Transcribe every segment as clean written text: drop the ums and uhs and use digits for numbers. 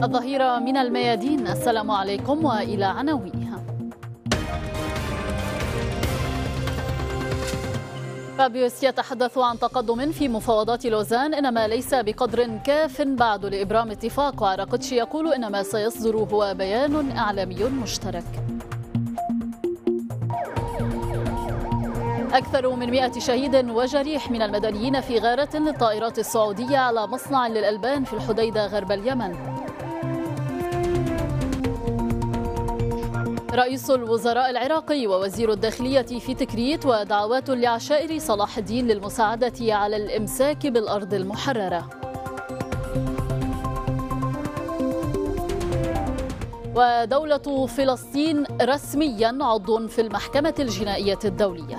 الظهيرة من الميادين. السلام عليكم وإلى عناوينها. فابيوس يتحدث عن تقدم في مفاوضات لوزان، إنما ليس بقدر كاف بعد لإبرام اتفاق. وعراقتشي يقول إن ما سيصدر هو بيان إعلامي مشترك. أكثر من 100 شهيد وجريح من المدنيين في غارة للطائرات السعودية على مصنع للألبان في الحديدة غرب اليمن. رئيس الوزراء العراقي ووزير الداخلية في تكريت، ودعوات لعشائر صلاح الدين للمساعدة على الإمساك بالأرض المحررة. ودولة فلسطين رسميا عضو في المحكمة الجنائية الدولية.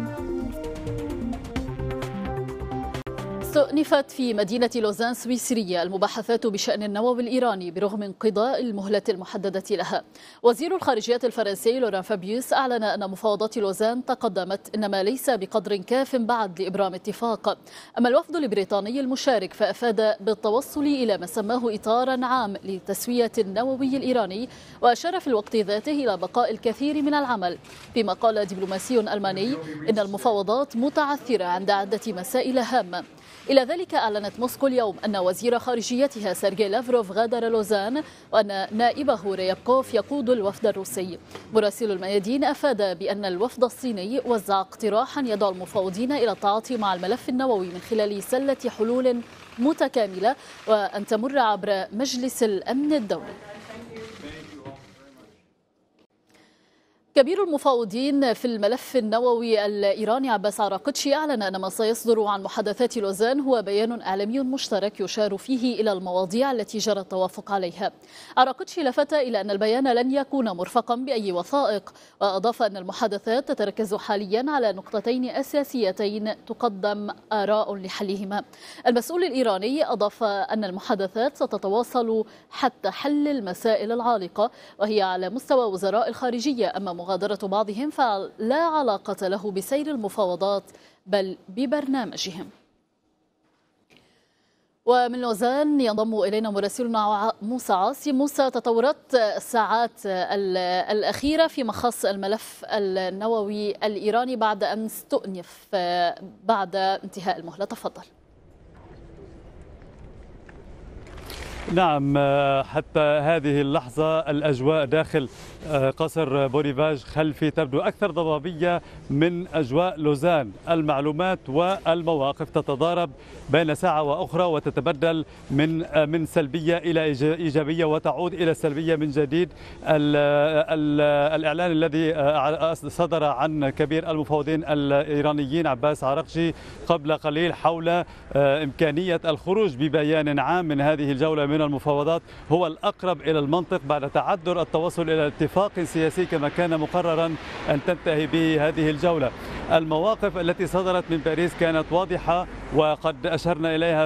استؤنفت في مدينة لوزان سويسرية المباحثات بشأن النووي الإيراني برغم انقضاء المهلة المحددة لها. وزير الخارجية الفرنسي لوران فابيوس أعلن أن مفاوضات لوزان تقدمت، إنما ليس بقدر كاف بعد لإبرام اتفاق. أما الوفد البريطاني المشارك فأفاد بالتوصل إلى ما سماه إطارا عام لتسوية النووي الإيراني، وأشار في الوقت ذاته إلى بقاء الكثير من العمل. فيما قال دبلوماسي ألماني إن المفاوضات متعثرة عند عدة مسائل هامة. إلى ذلك أعلنت موسكو اليوم أن وزير خارجيتها سيرجي لافروف غادر لوزان، وأن نائبه ريابكوف يقود الوفد الروسي. مراسل الميادين أفاد بأن الوفد الصيني وزع اقتراحا يدعو المفاوضين إلى التعاطي مع الملف النووي من خلال سلة حلول متكاملة، وأن تمر عبر مجلس الأمن الدولي. كبير المفاوضين في الملف النووي الإيراني عباس عراقتشي أعلن أن ما سيصدر عن محادثات لوزان هو بيان إعلامي مشترك يشار فيه إلى المواضيع التي جرى التوافق عليها. عراقتشي لفت إلى أن البيان لن يكون مرفقا بأي وثائق، وأضاف أن المحادثات تتركز حاليا على نقطتين أساسيتين تقدم آراء لحلهما. المسؤول الإيراني أضاف أن المحادثات ستتواصل حتى حل المسائل العالقة، وهي على مستوى وزراء الخارجية. أما مغادرة بعضهم فلا علاقة له بسير المفاوضات بل ببرنامجهم. ومن لوزان ينضم إلينا مراسلنا موسى عاصي. موسى، تطورات الساعات الأخيرة في مخص الملف النووي الإيراني بعد أن استؤنف بعد انتهاء المهلة، تفضل. نعم، حتى هذه اللحظة الأجواء داخل قصر بونيفاج خلفي تبدو أكثر ضبابية من أجواء لوزان. المعلومات والمواقف تتضارب بين ساعة وأخرى وتتبدل من سلبية إلى إيجابية وتعود إلى السلبية من جديد. الإعلان الذي صدر عن كبير المفاوضين الإيرانيين عباس عراقتشي قبل قليل حول إمكانية الخروج ببيان عام من هذه الجولة من المفاوضات هو الأقرب إلى المنطق بعد تعذر التوصل إلى اتفاق سياسي كما كان مقررا أن تنتهي به هذه الجولة. المواقف التي صدرت من باريس كانت واضحة وقد أشرنا إليها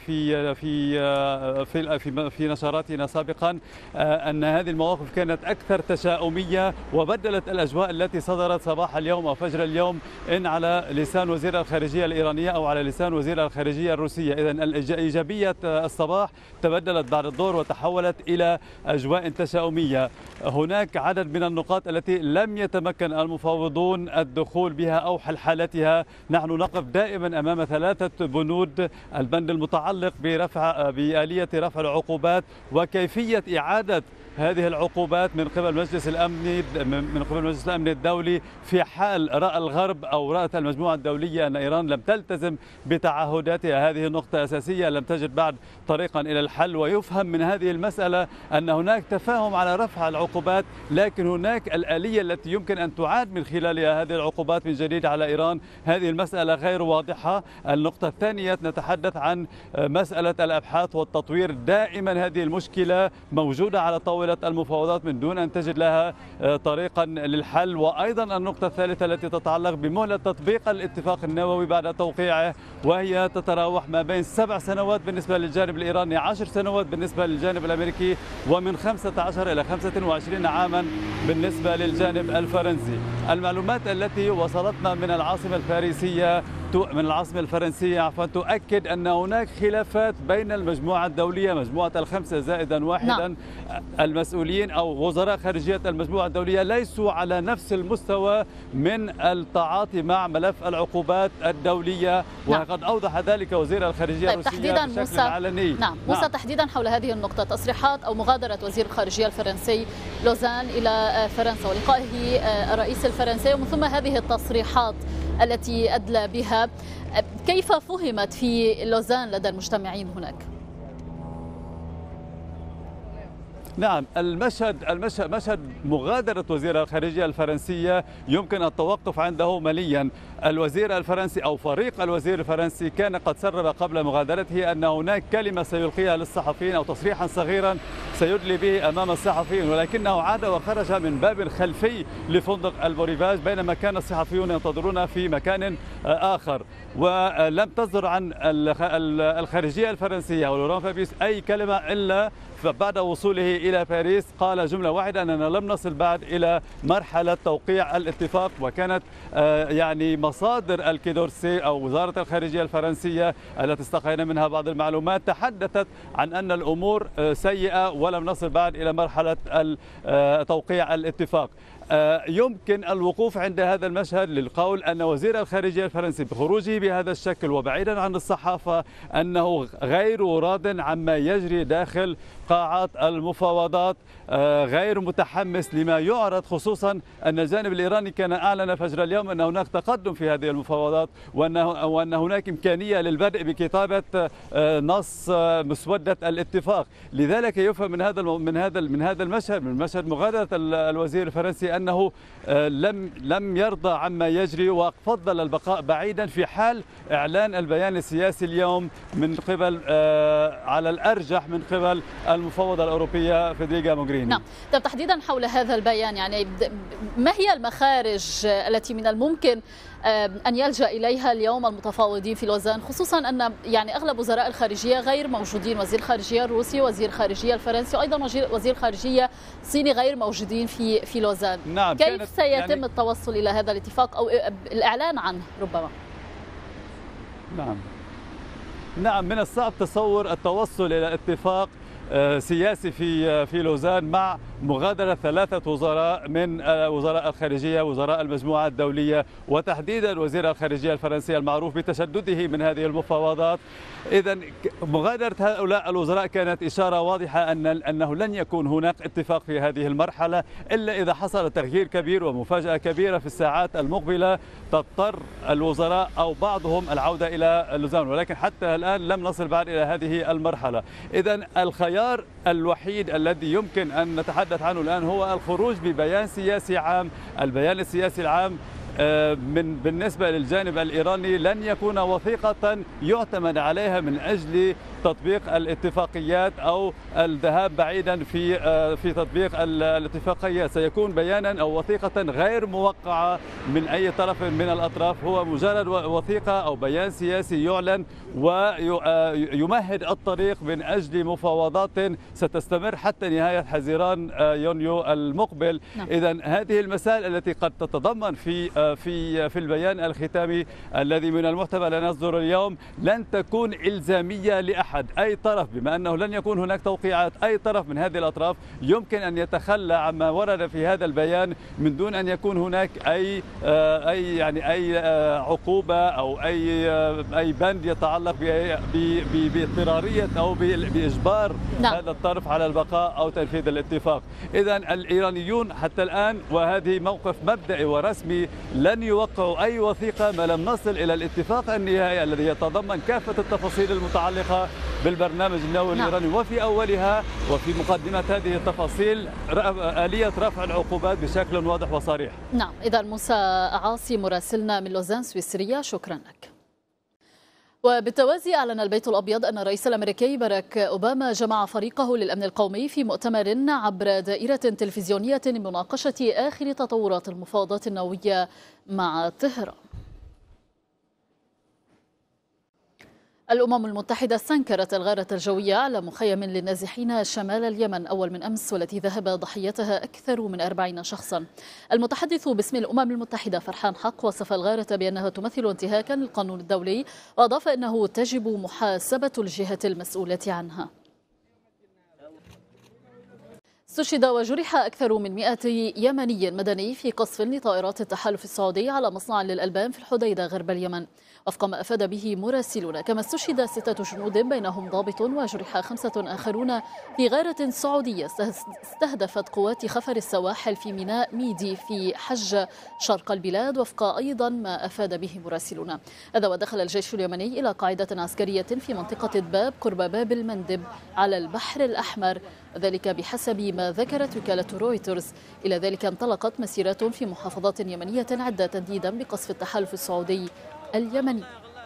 في نشراتنا سابقا، أن هذه المواقف كانت أكثر تشاؤمية وبدلت الأجواء التي صدرت صباح اليوم أو فجر اليوم إن على لسان وزير الخارجية الإيرانية أو على لسان وزير الخارجية الروسية. إذن إيجابية الصباح تبدلت بعد الظهر وتحولت إلى أجواء تشاؤمية. هناك عدد من النقاط التي لم يتمكن المفاوضون الدخول بها أو حلحلتها. نحن نقف دائما أمام ثلاثة بنود: البند المتعلق بآلية رفع العقوبات وكيفية إعادة هذه العقوبات من قبل مجلس الأمن الدولي في حال رأى الغرب أو رأت المجموعة الدولية أن إيران لم تلتزم بتعهداتها. هذه النقطة أساسية لم تجد بعد طريقا إلى الحل. ويفهم من هذه المسألة أن هناك تفاهم على رفع العقوبات، لكن هناك الآلية التي يمكن أن تعاد من خلالها هذه العقوبات من جديد على إيران. هذه المسألة غير واضحة. النقطة الثانية نتحدث عن مسألة الأبحاث والتطوير. دائما هذه المشكلة موجودة على طاولة المفاوضات من دون أن تجد لها طريقا للحل. وأيضا النقطة الثالثة التي تتعلق بمهلة تطبيق الاتفاق النووي بعد توقيعه، وهي تتراوح ما بين 7 سنوات بالنسبة للجانب الإيراني، 10 سنوات بالنسبة للجانب الأمريكي، ومن 15 إلى 25 عاما بالنسبة للجانب الفرنسي. المعلومات التي وصلتنا من العاصمة الباريسية من العاصمة الفرنسية عفوا تؤكد أن هناك خلافات بين المجموعة الدولية، مجموعة الخمسة زائدا واحدا. المسؤولين أو وزراء خارجية المجموعة الدولية ليسوا على نفس المستوى من التعاطي مع ملف العقوبات الدولية، وقد أوضح ذلك وزير الخارجية الروسية بشكل علني. موسى، تحديدا حول هذه النقطة، تصريحات أو مغادرة وزير الخارجية الفرنسي لوزان إلى فرنسا ولقائه الرئيس الفرنسي، ومن ثم هذه التصريحات التي أدلى بها، كيف فهمت في لوزان لدى المجتمعين هناك؟ نعم، مشهد مغادرة وزير الخارجية الفرنسية يمكن التوقف عنده مليا. الوزير الفرنسي أو فريق الوزير الفرنسي كان قد سرب قبل مغادرته أن هناك كلمة سيلقيها للصحفيين أو تصريحا صغيرا سيدلي به أمام الصحفيين، ولكنه عاد وخرج من باب خلفي لفندق البوريفاج بينما كان الصحفيون ينتظرون في مكان آخر. ولم تصدر عن الخارجية الفرنسية ولوران فابيوس أي كلمة إلا فبعد وصوله إلى باريس قال جملة واحدة: أننا لم نصل بعد إلى مرحلة توقيع الاتفاق. وكانت يعني مصادر الكيدورسي أو وزارة الخارجية الفرنسية التي استقينا منها بعض المعلومات تحدثت عن أن الأمور سيئة ولم نصل بعد إلى مرحلة توقيع الاتفاق. يمكن الوقوف عند هذا المشهد للقول أن وزير الخارجية الفرنسي بخروجه بهذا الشكل وبعيدا عن الصحافة أنه غير راض عما يجري داخل قاعات المفاوضات، غير متحمس لما يعرض، خصوصا أن الجانب الإيراني كان أعلن فجر اليوم أن هناك تقدم في هذه المفاوضات وأن هناك إمكانية للبدء بكتابة نص مسودة الاتفاق. لذلك يفهم من هذا المشهد، من مشهد مغادرة الوزير الفرنسي، أنه لم يرضى عما يجري وفضل البقاء بعيدا في حال إعلان البيان السياسي اليوم من قبل على الأرجح من قبل المفوضة الأوروبية فيدريغا موغريني. نعم، طب تحديدا حول هذا البيان، يعني ما هي المخارج التي من الممكن أن يلجأ إليها اليوم المتفاوضين في لوزان، خصوصا أن يعني أغلب وزراء الخارجية غير موجودين، وزير الخارجية الروسي، وزير الخارجية الفرنسي، وأيضا وزير الخارجية الصيني غير موجودين في لوزان. نعم، كيف سيتم التوصل إلى هذا الاتفاق أو الإعلان عنه ربما؟ نعم، من الصعب تصور التوصل إلى اتفاق سياسي في لوزان مع مغادرة 3 وزراء من وزراء الخارجية، وزراء المجموعة الدولية، وتحديدا وزير الخارجية الفرنسي المعروف بتشدده من هذه المفاوضات. إذا مغادرة هؤلاء الوزراء كانت إشارة واضحة أنه لن يكون هناك اتفاق في هذه المرحلة إلا إذا حصل تغيير كبير ومفاجأة كبيرة في الساعات المقبلة تضطر الوزراء أو بعضهم العودة إلى لوزان، ولكن حتى الآن لم نصل بعد إلى هذه المرحلة. إذا الخيار الوحيد الذي يمكن أن نتحدث عنه الآن هو الخروج ببيان سياسي عام. البيان السياسي العام بالنسبة للجانب الإيراني لن يكون وثيقة يعتمد عليها من أجل تطبيق الاتفاقيات أو الذهاب بعيدا في تطبيق الاتفاقيات. سيكون بيانا أو وثيقة غير موقعة من أي طرف من الأطراف، هو مجرد وثيقة أو بيان سياسي يعلن ويمهد الطريق من أجل مفاوضات ستستمر حتى نهاية حزيران يونيو المقبل. إذن هذه المسائل التي قد تتضمن في البيان الختامي الذي من المحتمل أن يصدر اليوم لن تكون إلزامية لأحد أي طرف، بما أنه لن يكون هناك توقيعات. أي طرف من هذه الأطراف يمكن أن يتخلى عما ورد في هذا البيان من دون أن يكون هناك أي عقوبة أو أي بند يتعلق باضطرارية أو بإجبار هذا الطرف على البقاء أو تنفيذ الاتفاق. إذن الإيرانيون حتى الآن، وهذه موقف مبدئي ورسمي، لن يوقعوا أي وثيقة ما لم نصل إلى الاتفاق النهائي الذي يتضمن كافة التفاصيل المتعلقة بالبرنامج النووي الإيراني، وفي أولها وفي مقدمة هذه التفاصيل آلية رفع العقوبات بشكل واضح وصريح. نعم، إذا موسى عاصي مراسلنا من لوزان سويسرية، شكرا لك. وبالتوازي أعلن البيت الأبيض أن الرئيس الأمريكي باراك أوباما جمع فريقه للأمن القومي في مؤتمر عبر دائرة تلفزيونية لمناقشة آخر تطورات المفاوضات النووية مع طهران. الأمم المتحدة استنكرت الغارة الجوية على مخيم للنازحين شمال اليمن أول من أمس، والتي ذهب ضحيتها أكثر من 40 شخصا. المتحدث باسم الأمم المتحدة فرحان حق وصف الغارة بأنها تمثل انتهاكا للقانون الدولي، وأضاف أنه تجب محاسبة الجهة المسؤولة عنها. استشهد وجرح أكثر من 100 يمني مدني في قصف لطائرات التحالف السعودي على مصنع للألبان في الحديدة غرب اليمن، وفق ما أفاد به مراسلون. كما استشهد 6 جنود بينهم ضابط، وجرح 5 آخرون في غارة سعودية استهدفت قوات خفر السواحل في ميناء ميدي في حج شرق البلاد، وفق أيضا ما أفاد به مراسلون. هذا ودخل الجيش اليمني إلى قاعدة عسكرية في منطقة دباب قرب باب المندب على البحر الأحمر، ذلك بحسب ما ذكرت وكالة رويترز. إلى ذلك انطلقت مسيرات في محافظات يمنية عدة تنديدا بقصف التحالف السعودي اليمني.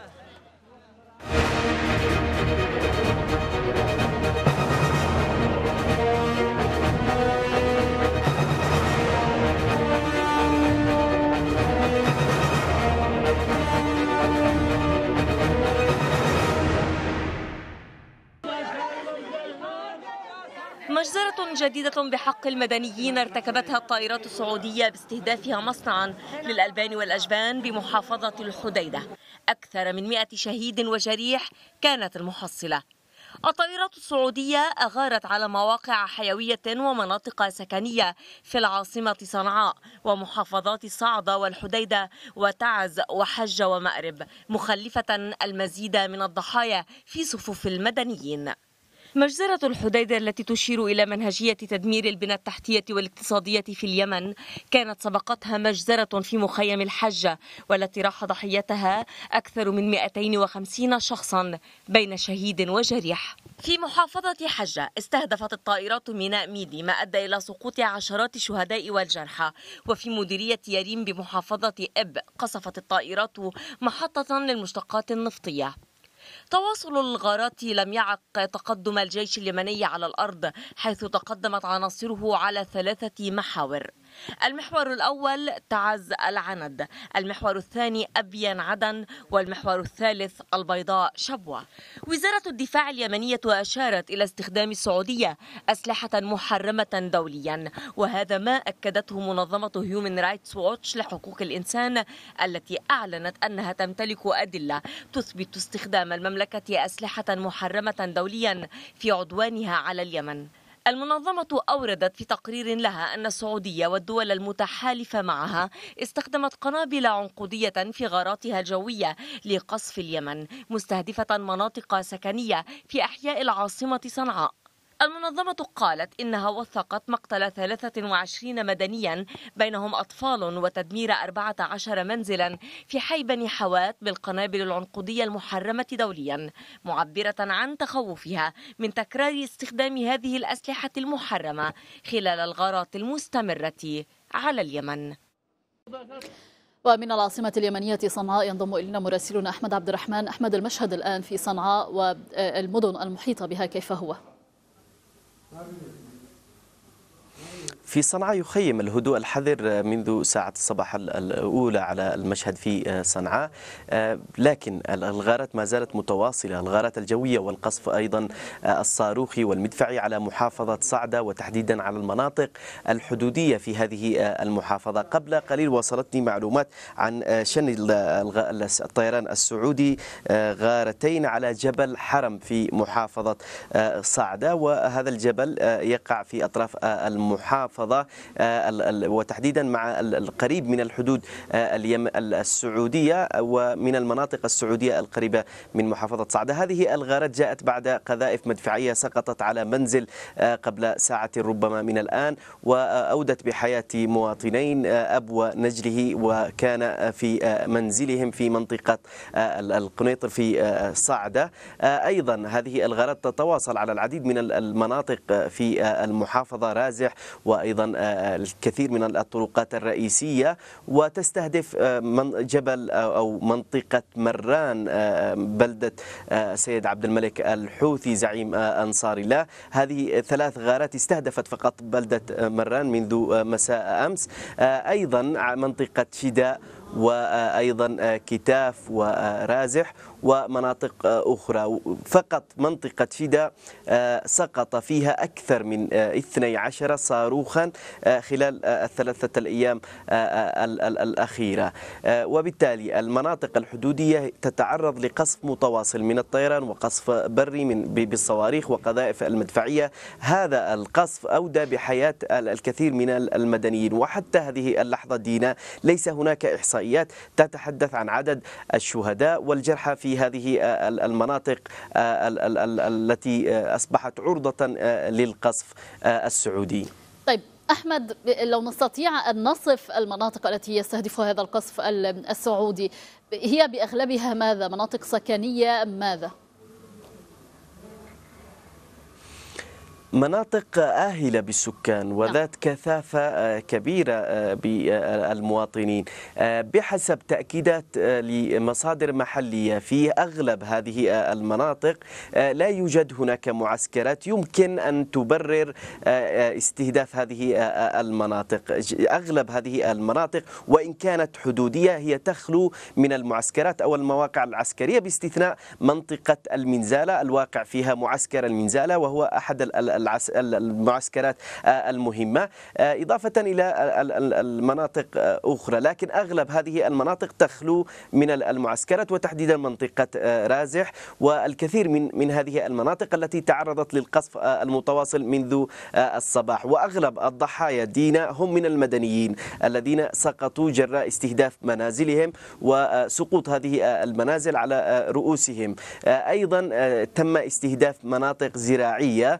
مجزرة جديدة بحق المدنيين ارتكبتها الطائرات السعودية باستهدافها مصنعا للألبان والأجبان بمحافظة الحديدة. أكثر من 100 شهيد وجريح كانت المحصلة. الطائرات السعودية أغارت على مواقع حيوية ومناطق سكنية في العاصمة صنعاء ومحافظات الصعدة والحديدة وتعز وحج ومأرب، مخلفة المزيد من الضحايا في صفوف المدنيين. مجزرة الحديدة التي تشير إلى منهجية تدمير البنى التحتية والاقتصادية في اليمن كانت سبقتها مجزرة في مخيم الحجة، والتي راح ضحيتها أكثر من 250 شخصا بين شهيد وجريح. في محافظة حجة استهدفت الطائرات ميناء ميدي، ما أدى إلى سقوط عشرات الشهداء والجرحى. وفي مديرية يريم بمحافظة إب قصفت الطائرات محطة للمشتقات النفطية. تواصل الغارات لم يعق تقدم الجيش اليمني على الأرض، حيث تقدمت عناصره على 3 محاور. المحور الأول تعز العند، المحور الثاني أبين عدن، والمحور الثالث البيضاء شبوة. وزارة الدفاع اليمنية أشارت إلى استخدام السعودية أسلحة محرمة دوليا، وهذا ما أكدته منظمة هيومن رايتس ووتش لحقوق الإنسان، التي أعلنت أنها تمتلك أدلة تثبت استخدام المملكة أسلحة محرمة دوليا في عدوانها على اليمن. المنظمة أوردت في تقرير لها أن السعودية والدول المتحالفة معها استخدمت قنابل عنقودية في غاراتها الجوية لقصف اليمن، مستهدفة مناطق سكنية في أحياء العاصمة صنعاء. المنظمة قالت إنها وثقت مقتل 23 مدنيا بينهم أطفال وتدمير 14 منزلا في حي بني حوات بالقنابل العنقودية المحرمة دوليا، معبرة عن تخوفها من تكرار استخدام هذه الأسلحة المحرمة خلال الغارات المستمرة على اليمن. ومن العاصمة اليمنية صنعاء ينضم إلينا مراسلنا أحمد عبد الرحمن. أحمد، المشهد الآن في صنعاء والمدن المحيطة بها كيف هو؟ في صنعاء يخيم الهدوء الحذر منذ ساعة الصباح الأولى على المشهد في صنعاء، لكن الغارات ما زالت متواصلة، الغارات الجوية والقصف أيضا الصاروخي والمدفعي على محافظة صعدة وتحديدا على المناطق الحدودية في هذه المحافظة. قبل قليل وصلتني معلومات عن شن الطيران السعودي غارتين على جبل حرم في محافظة صعدة، وهذا الجبل يقع في أطراف المحافظة وتحديدا مع القريب من الحدود السعودية ومن المناطق السعودية القريبة من محافظة صعدة. هذه الغارات جاءت بعد قذائف مدفعية سقطت على منزل قبل ساعة ربما من الآن، وأودت بحياة مواطنين أب ونجله، وكان في منزلهم في منطقة القنيطر في صعدة. أيضا هذه الغارات تتواصل على العديد من المناطق في المحافظة، رازح وأيضا الكثير من الطرقات الرئيسية، وتستهدف جبل أو منطقة مران بلدة سيد عبد الملك الحوثي زعيم أنصار الله. هذه 3 غارات استهدفت فقط بلدة مران منذ مساء أمس. أيضا منطقة شداء وأيضا كتاف ورازح ومناطق أخرى. فقط منطقة فيدا سقط فيها أكثر من 12 صاروخا خلال الثلاثة الأيام الأخيرة، وبالتالي المناطق الحدودية تتعرض لقصف متواصل من الطيران وقصف بري بالصواريخ وقذائف المدفعية. هذا القصف أودى بحياة الكثير من المدنيين، وحتى هذه اللحظة دينا ليس هناك إحصائيات تتحدث عن عدد الشهداء والجرحى في هذه المناطق التي أصبحت عرضة للقصف السعودي. طيب أحمد، لو نستطيع أن نصف المناطق التي يستهدفها هذا القصف السعودي، هي بأغلبها ماذا؟ مناطق سكنية أم ماذا؟ مناطق آهلة بالسكان وذات كثافة كبيرة بالمواطنين. بحسب تأكيدات لمصادر محلية في أغلب هذه المناطق لا يوجد هناك معسكرات يمكن أن تبرر استهداف هذه المناطق. أغلب هذه المناطق وإن كانت حدودية هي تخلو من المعسكرات أو المواقع العسكرية، باستثناء منطقة المنزالة الواقع فيها معسكر المنزالة، وهو أحد المعسكرات المهمة، إضافة إلى المناطق أخرى. لكن أغلب هذه المناطق تخلو من المعسكرات، وتحديدا منطقة رازح والكثير من هذه المناطق التي تعرضت للقصف المتواصل منذ الصباح. وأغلب الضحايا دينا هم من المدنيين الذين سقطوا جراء استهداف منازلهم وسقوط هذه المنازل على رؤوسهم. أيضا تم استهداف مناطق زراعية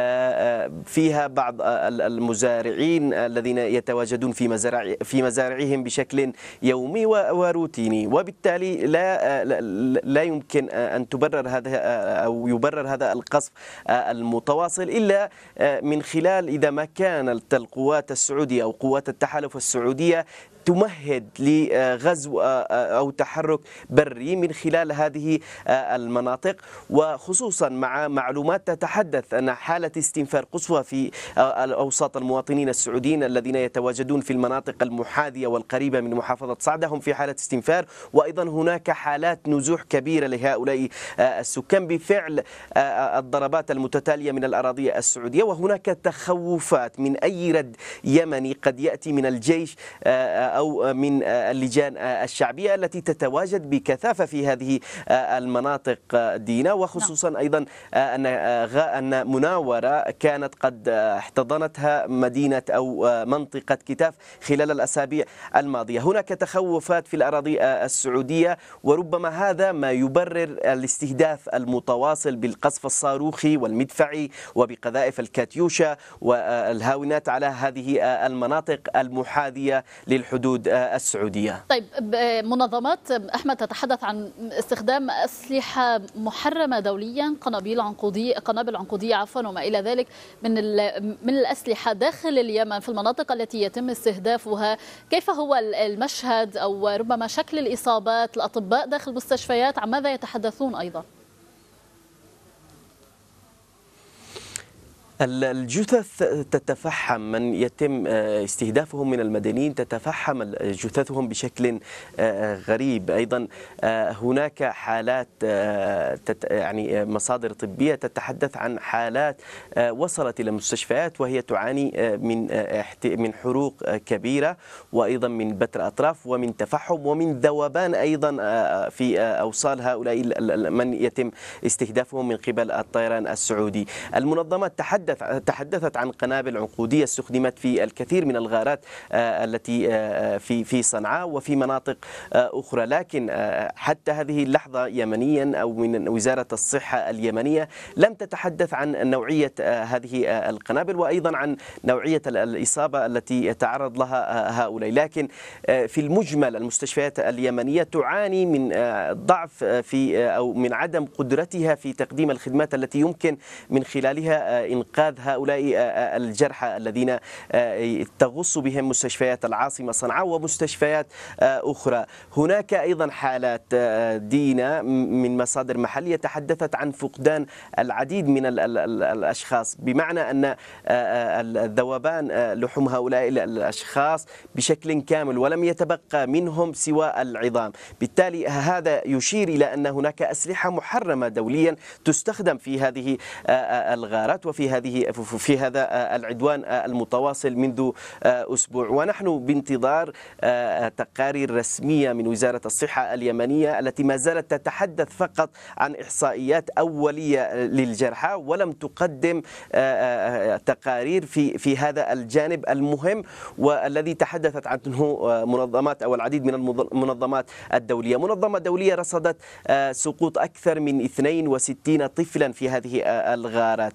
فيها بعض المزارعين الذين يتواجدون في مزارعهم بشكل يومي وروتيني، وبالتالي لا يمكن أن تبرر هذا أو يبرر هذا القصف المتواصل إلا من خلال إذا ما كانت القوات السعودية أو قوات التحالف السعودية تمهد لغزو أو تحرك بري من خلال هذه المناطق، وخصوصا مع معلومات تتحدث أن حالة استنفار قصوى في أوساط المواطنين السعوديين الذين يتواجدون في المناطق المحاذية والقريبة من محافظة صعدة هم في حالة استنفار، وأيضا هناك حالات نزوح كبيرة لهؤلاء السكان بفعل الضربات المتتالية من الأراضي السعودية. وهناك تخوفات من أي رد يمني قد يأتي من الجيش أو من اللجان الشعبية التي تتواجد بكثافة في هذه المناطق دينا، وخصوصا أيضا أن مناورة كانت قد احتضنتها مدينة أو منطقة كتاف خلال الأسابيع الماضية. هناك تخوفات في الأراضي السعودية، وربما هذا ما يبرر الاستهداف المتواصل بالقصف الصاروخي والمدفعي وبقذائف الكاتيوشا والهاونات على هذه المناطق المحاذية للحدود السعودية. طيب، منظمات أحمد تتحدث عن استخدام أسلحة محرمة دوليا، قنابل عنقودية وما إلى ذلك من الأسلحة داخل اليمن في المناطق التي يتم استهدافها. كيف هو المشهد أو ربما شكل الإصابات؟ الأطباء داخل المستشفيات عن ماذا يتحدثون أيضا؟ الجثث تتفحم، من يتم استهدافهم من المدنيين تتفحم جثثهم بشكل غريب. أيضا هناك حالات يعني مصادر طبية تتحدث عن حالات وصلت إلى المستشفيات وهي تعاني من حروق كبيرة، وأيضا من بتر أطراف ومن تفحم ومن ذوبان أيضا في أوصال هؤلاء من يتم استهدافهم من قبل الطيران السعودي. المنظمات تحدثت عن قنابل عنقودية استخدمت في الكثير من الغارات التي في صنعاء وفي مناطق أخرى، لكن حتى هذه اللحظة يمنيا أو من وزارة الصحة اليمنية لم تتحدث عن نوعية هذه القنابل وأيضا عن نوعية الإصابة التي يتعرض لها هؤلاء. لكن في المجمل المستشفيات اليمنية تعاني من ضعف في أو من عدم قدرتها في تقديم الخدمات التي يمكن من خلالها إنقاذ إنقاذ هؤلاء الجرحى الذين تغص بهم مستشفيات العاصمة صنعاء ومستشفيات أخرى. هناك أيضا حالات دينا من مصادر محلية تحدثت عن فقدان العديد من الأشخاص، بمعنى أن ذوبان لحوم هؤلاء الأشخاص بشكل كامل ولم يتبقى منهم سوى العظام. بالتالي هذا يشير إلى أن هناك أسلحة محرمة دوليا تستخدم في هذه الغارات وفي هذا العدوان المتواصل منذ أسبوع. ونحن بانتظار تقارير رسمية من وزارة الصحة اليمنية التي ما زالت تتحدث فقط عن إحصائيات أولية للجرحى ولم تقدم تقارير في هذا الجانب المهم والذي تحدثت عنه منظمات أو العديد من المنظمات الدولية. منظمة دولية رصدت سقوط أكثر من 62 طفلا في هذه الغارات.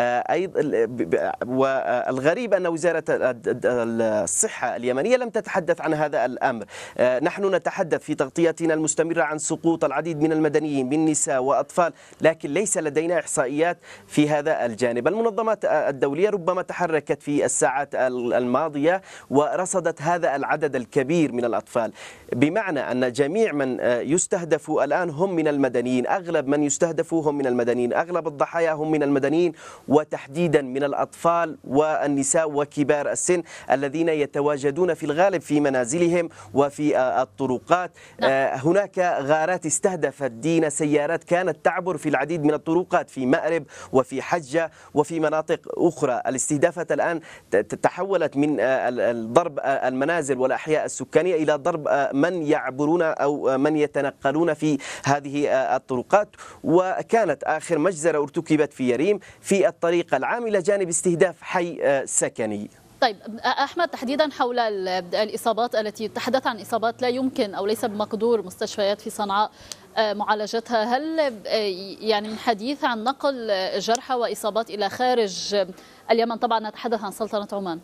والغريب أن وزارة الصحة اليمنية لم تتحدث عن هذا الأمر. نحن نتحدث في تغطيتنا المستمرة عن سقوط العديد من المدنيين من نساء وأطفال، لكن ليس لدينا إحصائيات في هذا الجانب. المنظمات الدولية ربما تحركت في الساعات الماضية ورصدت هذا العدد الكبير من الأطفال، بمعنى أن جميع من يستهدف الآن هم من المدنيين. أغلب من يستهدفوا هم من المدنيين، أغلب الضحايا هم من المدنيين وتحديدا من الأطفال والنساء وكبار السن الذين يتواجدون في الغالب في منازلهم وفي الطرقات. هناك غارات استهدفت دينا سيارات كانت تعبر في العديد من الطرقات في مأرب وفي حجة وفي مناطق أخرى. الاستهدافات الآن تحولت من ضرب المنازل والأحياء السكانية إلى ضرب من يعبرون أو من يتنقلون في هذه الطرقات. وكانت آخر مجزرة ارتكبت في يريم في الطريق العام إلى جانب استهداف حي سكني. طيب أحمد، تحديدا حول الإصابات التي تحدث عن إصابات لا يمكن أو ليس بمقدور مستشفيات في صنعاء معالجتها، هل يعني من حديث عن نقل جرحى وإصابات إلى خارج اليمن؟ طبعا نتحدث عن سلطنة عمان.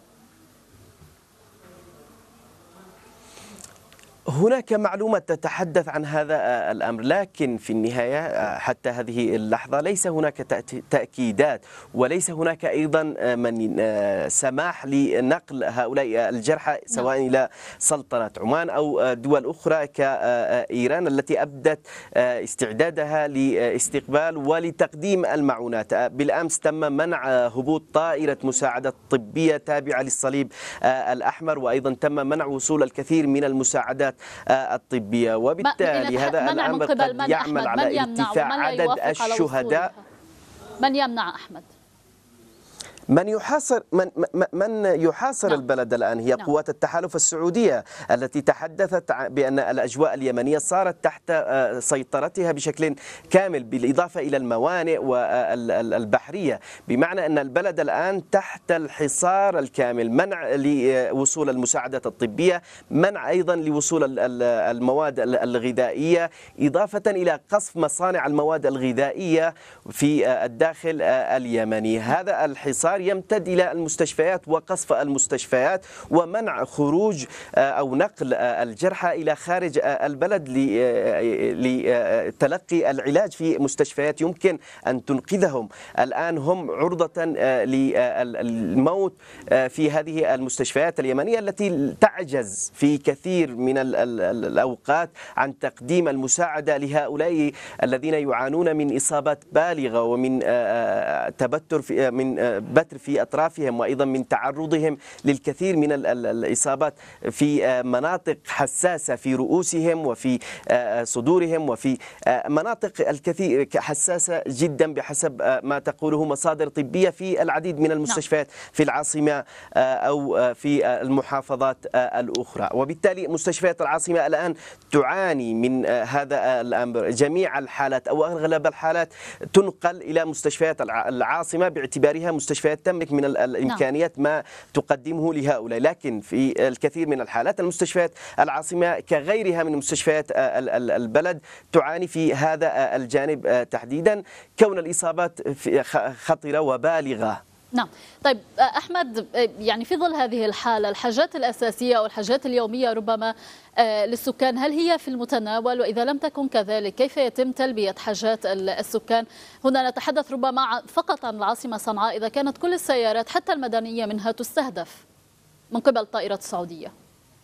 هناك معلومات تتحدث عن هذا الأمر، لكن في النهاية حتى هذه اللحظة ليس هناك تأكيدات وليس هناك أيضا من سماح لنقل هؤلاء الجرحى سواء إلى سلطنة عمان أو دول أخرى كإيران التي أبدت استعدادها لاستقبال ولتقديم المعونات. بالأمس تم منع هبوط طائرة مساعدة طبية تابعة للصليب الأحمر، وأيضا تم منع وصول الكثير من المساعدات الطبية، وبالتالي هذا الأمر قد يعمل على ارتفاع عدد الشهداء. من يمنع أحمد؟ من يحاصر البلد الآن هي قوات التحالف السعودية التي تحدثت بأن الأجواء اليمنية صارت تحت سيطرتها بشكل كامل، بالإضافة إلى الموانئ والبحرية، بمعنى أن البلد الآن تحت الحصار الكامل. منع لوصول المساعدات الطبية، منع أيضا لوصول المواد الغذائية، إضافة إلى قصف مصانع المواد الغذائية في الداخل اليمني. هذا الحصار يمتد إلى المستشفيات وقصف المستشفيات ومنع خروج أو نقل الجرحى إلى خارج البلد لتلقي العلاج في مستشفيات يمكن أن تنقذهم. الآن هم عرضة للموت في هذه المستشفيات اليمنية التي تعجز في كثير من الأوقات عن تقديم المساعدة لهؤلاء الذين يعانون من إصابات بالغة ومن تبتر من بتر في أطرافهم، وأيضا من تعرضهم للكثير من الإصابات في مناطق حساسة في رؤوسهم وفي صدورهم وفي مناطق الكثير حساسة جدا بحسب ما تقوله مصادر طبية في العديد من المستشفيات في العاصمة أو في المحافظات الأخرى. وبالتالي مستشفيات العاصمة الآن تعاني من هذا الأمر. جميع الحالات أو أغلب الحالات تنقل إلى مستشفيات العاصمة باعتبارها مستشفيات تملك من الإمكانيات ما تقدمه لهؤلاء، لكن في الكثير من الحالات المستشفيات العاصمة كغيرها من مستشفيات البلد تعاني في هذا الجانب تحديدا، كون الإصابات خطرة وبالغة. نعم. طيب أحمد، يعني في ظل هذه الحالة الحاجات الأساسية أو الحاجات اليومية ربما للسكان، هل هي في المتناول؟ وإذا لم تكن كذلك كيف يتم تلبية حاجات السكان؟ هنا نتحدث ربما فقط عن العاصمة صنعاء، إذا كانت كل السيارات حتى المدنية منها تستهدف من قبل الطائرات السعودية.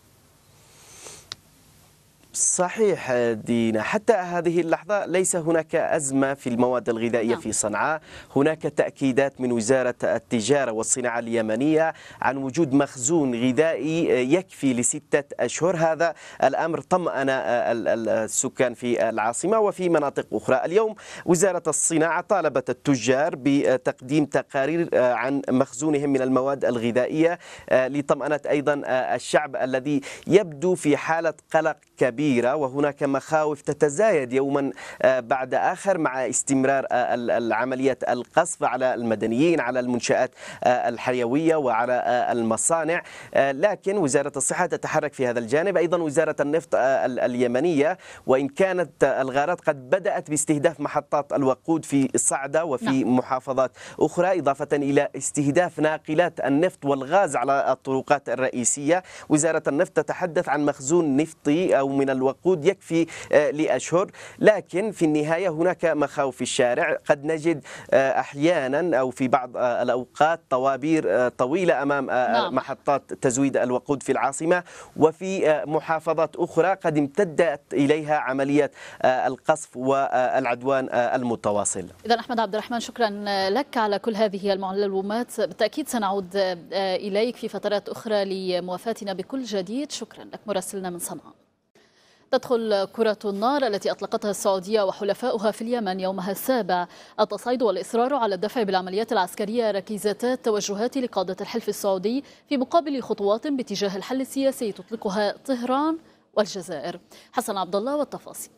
صحيح دينا، حتى هذه اللحظة ليس هناك أزمة في المواد الغذائية في صنعاء. هناك تأكيدات من وزارة التجارة والصناعة اليمنية عن وجود مخزون غذائي يكفي ل6 أشهر. هذا الأمر طمأن السكان في العاصمة وفي مناطق أخرى. اليوم وزارة الصناعة طالبت التجار بتقديم تقارير عن مخزونهم من المواد الغذائية لطمأنة أيضا الشعب الذي يبدو في حالة قلق كبيرة، وهناك مخاوف تتزايد يوما بعد آخر مع استمرار العمليات القصف على المدنيين، على المنشآت الحيوية وعلى المصانع. لكن وزارة الصحة تتحرك في هذا الجانب. أيضا وزارة النفط اليمنية، وإن كانت الغارات قد بدأت باستهداف محطات الوقود في صعدة وفي محافظات أخرى، إضافة إلى استهداف ناقلات النفط والغاز على الطرقات الرئيسية، وزارة النفط تتحدث عن مخزون نفطي أو من الوقود يكفي لأشهر. لكن في النهاية هناك مخاوف في الشارع. قد نجد أحيانا أو في بعض الأوقات طوابير طويلة أمام محطات تزويد الوقود في العاصمة، وفي محافظات أخرى قد امتدت إليها عمليات القصف والعدوان المتواصل. إذا أحمد عبد الرحمن، شكرا لك على كل هذه المعلومات. بالتأكيد سنعود إليك في فترات أخرى لموافاتنا بكل جديد. شكرا لك مراسلنا من صنعاء. تدخل كرة النار التي أطلقتها السعودية وحلفاؤها في اليمن يومها السابع التصعيد والإصرار على الدفع بالعمليات العسكرية ركيزتا التوجهات لقادة الحلف السعودي في مقابل خطوات باتجاه الحل السياسي تطلقها طهران والجزائر. حسن عبد الله والتفاصيل.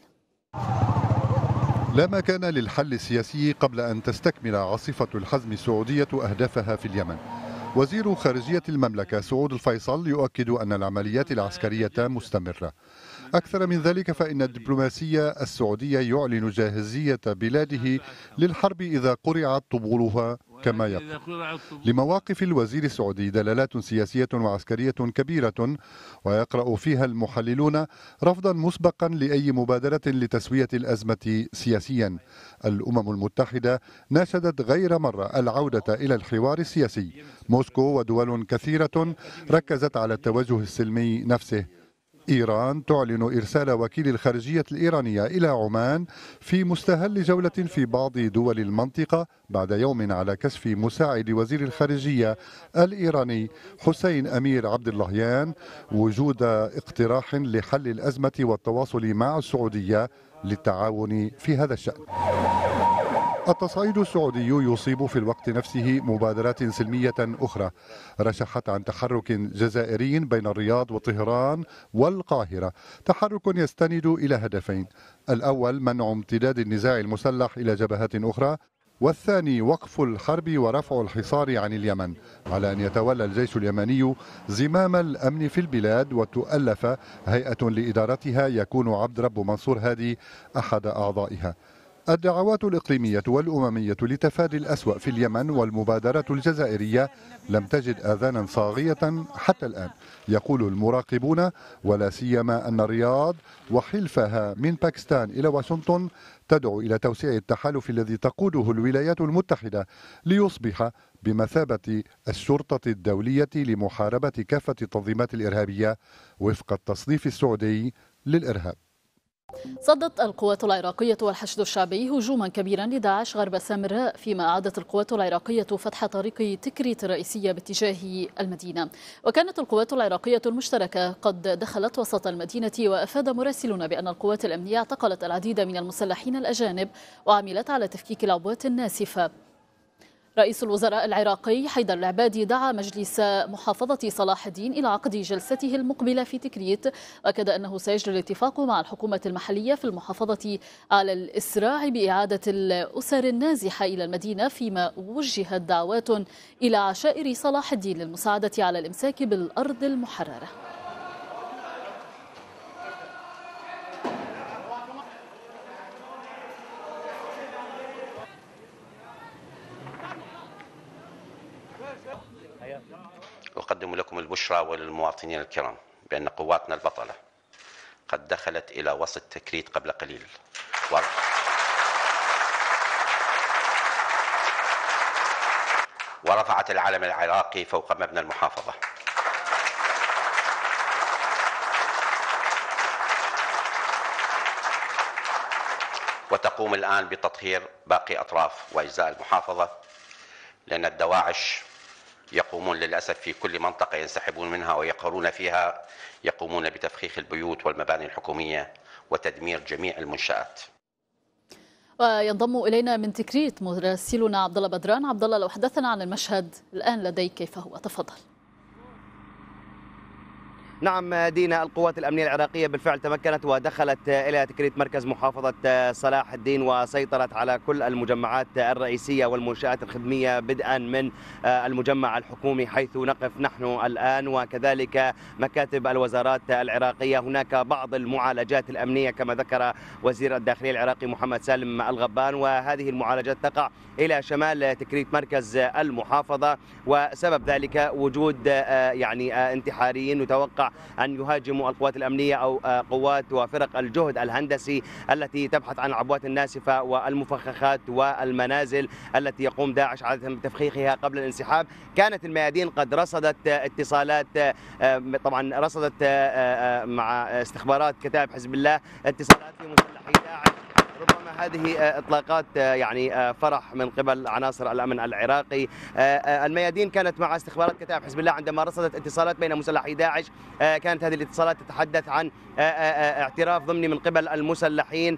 لا مكان للحل السياسي قبل أن تستكمل عاصفة الحزم السعودية أهدافها في اليمن. وزير خارجية المملكة سعود الفيصل يؤكد أن العمليات العسكرية مستمرة. أكثر من ذلك فإن الدبلوماسية السعودية يعلن جاهزية بلاده للحرب إذا قرعت طبولها كما يقول. لمواقف الوزير السعودي دلالات سياسية وعسكرية كبيرة، ويقرأ فيها المحللون رفضا مسبقا لأي مبادرة لتسوية الأزمة سياسيا. الأمم المتحدة ناشدت غير مرة العودة إلى الحوار السياسي. موسكو ودول كثيرة ركزت على التوجه السلمي نفسه. إيران تعلن إرسال وكيل الخارجية الإيرانية إلى عمان في مستهل جولة في بعض دول المنطقة بعد يوم على كشف مساعد وزير الخارجية الإيراني حسين أمير عبد اللهيان وجود اقتراح لحل الأزمة والتواصل مع السعودية للتعاون في هذا الشأن. التصعيد السعودي يصيب في الوقت نفسه مبادرات سلمية أخرى رشحت عن تحرك جزائري بين الرياض وطهران والقاهرة، تحرك يستند إلى هدفين: الأول منع امتداد النزاع المسلح إلى جبهات أخرى، والثاني وقف الحرب ورفع الحصار عن اليمن، على أن يتولى الجيش اليمني زمام الأمن في البلاد وتؤلف هيئة لإدارتها يكون عبد رب منصور هادي أحد أعضائها. الدعوات الإقليمية والأممية لتفادي الأسوأ في اليمن والمبادرة الجزائرية لم تجد آذانا صاغية حتى الآن، يقول المراقبون، ولا سيما أن الرياض وحلفها من باكستان إلى واشنطن تدعو إلى توسيع التحالف الذي تقوده الولايات المتحدة ليصبح بمثابة الشرطة الدولية لمحاربة كافة التنظيمات الإرهابية وفق التصنيف السعودي للإرهاب. صدت القوات العراقية والحشد الشعبي هجوما كبيرا لداعش غرب سامراء، فيما أعادت القوات العراقية فتح طريق تكريت الرئيسية باتجاه المدينة. وكانت القوات العراقية المشتركة قد دخلت وسط المدينة، وأفاد مراسلون بأن القوات الأمنية اعتقلت العديد من المسلحين الأجانب وعملت على تفكيك العبوات الناسفة. رئيس الوزراء العراقي حيدر العبادي دعا مجلس محافظة صلاح الدين إلى عقد جلسته المقبلة في تكريت، وأكد أنه سيجري الاتفاق مع الحكومة المحلية في المحافظة على الإسراع بإعادة الأسر النازحة إلى المدينة، فيما وجهت دعوات إلى عشائر صلاح الدين للمساعدة على الإمساك بالأرض المحررة. أقدم لكم البشرى وللمواطنين الكرام بأن قواتنا البطلة قد دخلت إلى وسط تكريت قبل قليل ورفعت العلم العراقي فوق مبنى المحافظة. وتقوم الآن بتطهير باقي أطراف وأجزاء المحافظة، لأن الدواعش يقومون للأسف في كل منطقة ينسحبون منها ويقهرون فيها، يقومون بتفخيخ البيوت والمباني الحكومية وتدمير جميع المنشآت. وينضم إلينا من تكريت مراسلنا عبد الله بدران. عبد الله، لو حدثنا عن المشهد الآن لديك كيف هو؟ تفضل. نعم دينا، القوات الأمنية العراقية بالفعل تمكنت ودخلت إلى تكريت مركز محافظة صلاح الدين وسيطرت على كل المجمعات الرئيسية والمنشآت الخدمية، بدءا من المجمع الحكومي حيث نقف نحن الآن، وكذلك مكاتب الوزارات العراقية. هناك بعض المعالجات الأمنية كما ذكر وزير الداخلية العراقي محمد سالم الغبان، وهذه المعالجات تقع إلى شمال تكريت مركز المحافظة، وسبب ذلك وجود انتحاريين يتوقع أن يهاجموا القوات الأمنية أو قوات وفرق الجهد الهندسي التي تبحث عن العبوات الناسفة والمفخخات والمنازل التي يقوم داعش عادة بتفخيخها قبل الانسحاب. كانت الميادين قد رصدت اتصالات، طبعا رصدت مع استخبارات كتائب حزب الله اتصالات لمسلحي داعش. ربما هذه اطلاقات فرح من قبل عناصر الامن العراقي. الميادين كانت مع استخبارات كتائب حزب الله عندما رصدت اتصالات بين مسلحي داعش. كانت هذه الاتصالات تتحدث عن اعتراف ضمني من قبل المسلحين